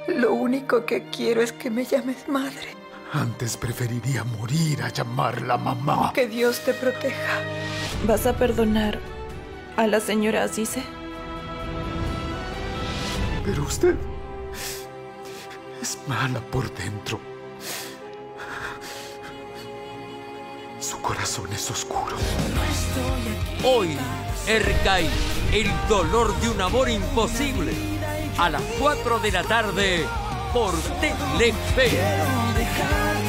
Lo único que quiero es que me llames madre. Antes preferiría morir a llamarla mamá. Que Dios te proteja. ¿Vas a perdonar a la señora Azize? Pero usted es mala por dentro. Su corazón es oscuro. Hoy, Erkai, el dolor de un amor imposible. A las 4 de la tarde por Telefe.